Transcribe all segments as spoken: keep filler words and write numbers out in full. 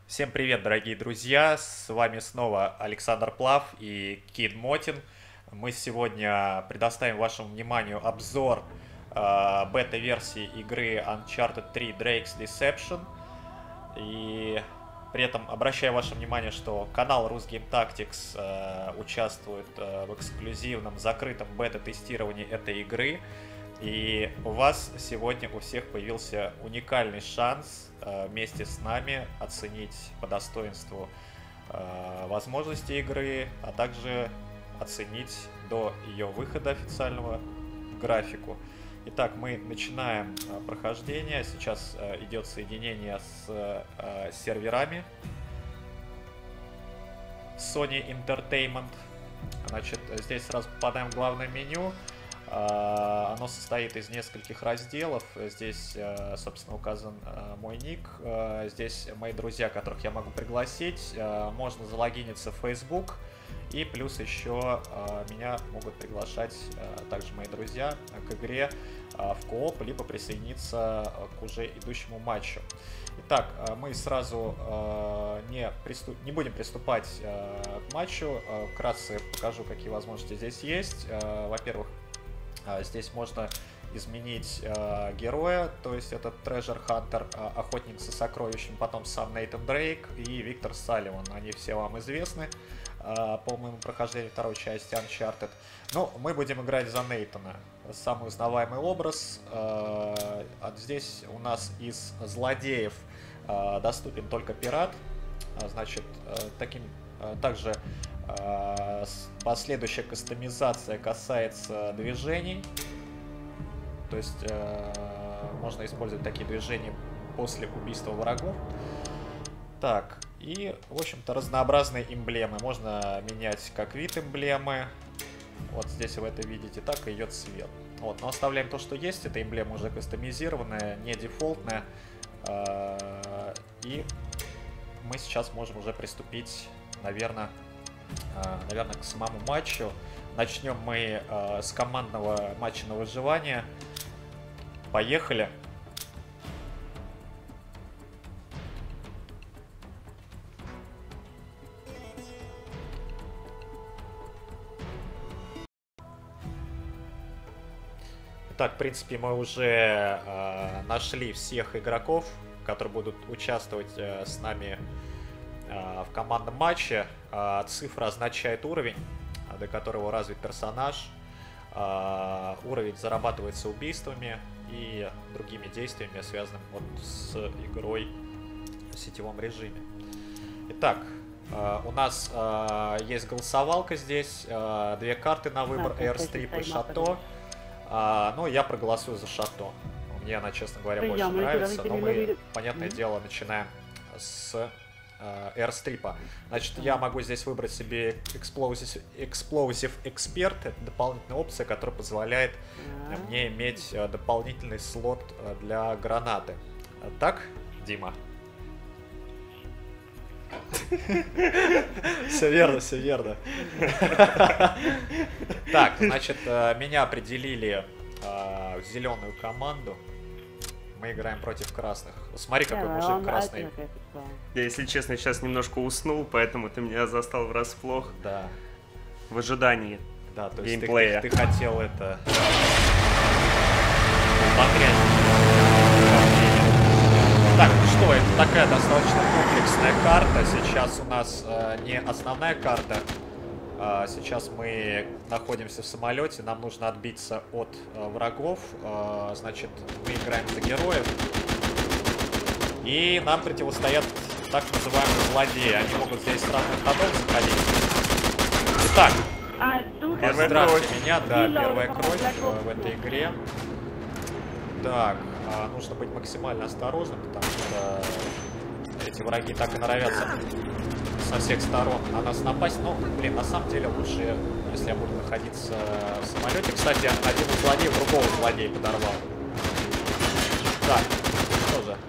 Всем привет, дорогие друзья! С вами снова Александр Плав и Кид Мотин. Мы сегодня предоставим вашему вниманию обзор э, бета-версии игры Uncharted три Drake's Deception. И при этом обращаю ваше внимание, что канал Rusgame Tactics э, участвует э, в эксклюзивном закрытом бета-тестировании этой игры. И у вас сегодня у всех появился уникальный шанс э, вместе с нами оценить по достоинству э, возможности игры, а также оценить до ее выхода официального графику. Итак, мы начинаем э, прохождение. Сейчас э, идет соединение с э, серверами Sony Entertainment. Значит, здесь сразу попадаем в главное меню. Оно состоит из нескольких разделов. Здесь, собственно, указан мой ник. Здесь мои друзья, которых я могу пригласить. Можно залогиниться в Facebook. И плюс еще меня могут приглашать также мои друзья к игре в кооп, либо присоединиться к уже идущему матчу. Итак, мы сразу не, приступ... не будем приступать к матчу. Вкратце покажу, какие возможности здесь есть. Во-первых, здесь можно изменить э, героя, то есть это Treasure Hunter, э, охотник за сокровищем, потом сам Нейтан Дрейк и Виктор Салливан. Они все вам известны э, по моему прохождению второй части Uncharted. Ну, мы будем играть за Нейтана. Самый узнаваемый образ. Э, здесь у нас из злодеев э, доступен только пират. Значит, э, таким э, также последующая кастомизация касается движений, то есть э, можно использовать такие движения после убийства врагов. Так, и в общем-то разнообразные эмблемы можно менять как вид эмблемы, вот здесь вы это видите, так и ее цвет. Вот, но оставляем то, что есть, эта эмблема уже кастомизированная, не дефолтная, э, и мы сейчас можем уже приступить, наверное, наверное, к самому матчу. Начнем мы э, с командного матча на выживание. Поехали! Итак, в принципе, мы уже э, нашли всех игроков, которые будут участвовать э, с нами в командном матче. Цифра означает уровень, до которого развит персонаж. Уровень зарабатывается убийствами и другими действиями, связанными вот с игрой в сетевом режиме. Итак, у нас есть голосовалка здесь, две карты на выбор, Airstrip и Шато. Ну, я проголосую за Шато. Мне она, честно говоря, больше нравится, но мы, понятное дело, начинаем с Airstrip. Значит, я могу здесь выбрать себе Explosive, Explosive Expert. Это дополнительная опция, которая позволяет мне иметь дополнительный слот для гранаты. Так, Дима? Все верно, все верно. Так, значит, меня определили в зеленую команду. Мы играем против красных. Смотри, какой мужик красный. Я, если честно, сейчас немножко уснул, поэтому ты меня застал врасплох. Да. В ожидании. Да, то есть геймплея. Ты, ты, ты хотел это... Погрязь. Так, ну что, это такая достаточно комплексная карта. Сейчас у нас э, не основная карта. Uh, сейчас мы находимся в самолете, нам нужно отбиться от uh, врагов, uh, значит, мы играем за героев, и нам противостоят так называемые злодеи, они могут здесь с разных ходов заходить. Итак, поздравьте меня, да, первая кровь uh, в этой игре. Так, uh, нужно быть максимально осторожным, потому что эти враги так и норовятся со всех сторон на нас напасть. Но, блин, на самом деле лучше, если я буду находиться в самолете. Кстати, один из злодеев другого злодея подорвал. Так, что же?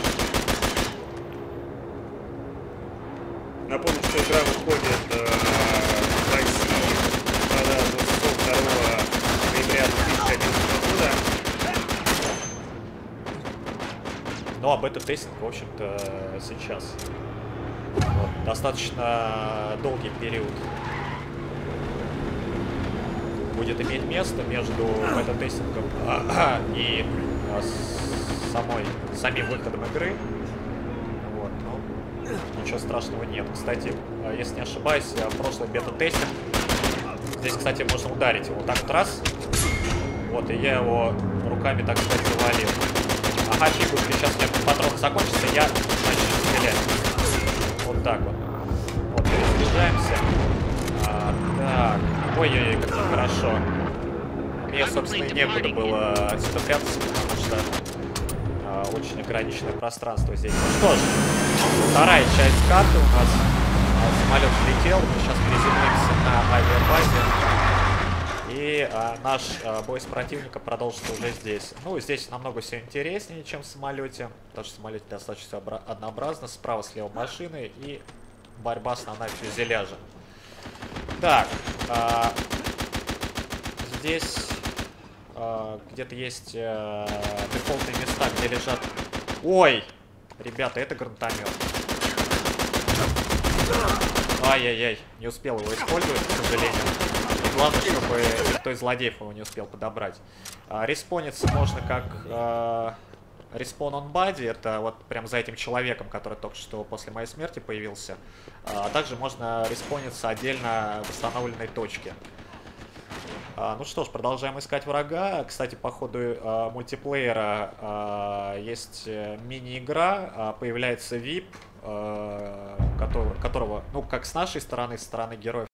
Напомню, что игра выходит э, в России двадцать второго ноября две тысячи одиннадцатого года. Ну, а бета-тестинг, в общем-то, сейчас. Вот, достаточно долгий период будет иметь место между бета-тестингом и самой, самим выходом игры. Вот, ну, ничего страшного нет. Кстати, если не ошибаюсь, в прошлый бета-тестинг здесь, кстати, можно ударить его вот так вот раз. Вот, и я его руками, так сказать, завалил. Ага, фигушки, сейчас у меня патрон закончится, я начну стрелять. Вот так вот. Вот, перезаряжаемся. А, так. Ой-ой-ой, как нехорошо. Мне, собственно, и некуда было отсюда прятаться, потому что а, очень ограниченное пространство здесь. Ну что ж, вторая часть карты у нас. А, самолет взлетел, мы сейчас приземлимся на авиабазе. И а, наш а, бой с противником продолжится уже здесь. Ну, здесь намного все интереснее, чем в самолете. Потому что в самолете достаточно однообразно. Справа-слева машины и борьба основная в фюзеляже. Так, а, здесь а, где-то есть а, дефолтные места, где лежат... Ой! Ребята, это гранатомет. Ай-яй-яй, не успел его использовать, к сожалению. Главное, чтобы никто из злодеев его не успел подобрать. А, респониться можно как а, респон on body. Это вот прям за этим человеком, который только что после моей смерти появился. А также можно респониться отдельно в восстановленной точке. А, ну что ж, продолжаем искать врага. Кстати, по ходу а, мультиплеера а, есть мини-игра. А, появляется ви ай пи, а, который, которого, ну, как с нашей стороны, с стороны героев,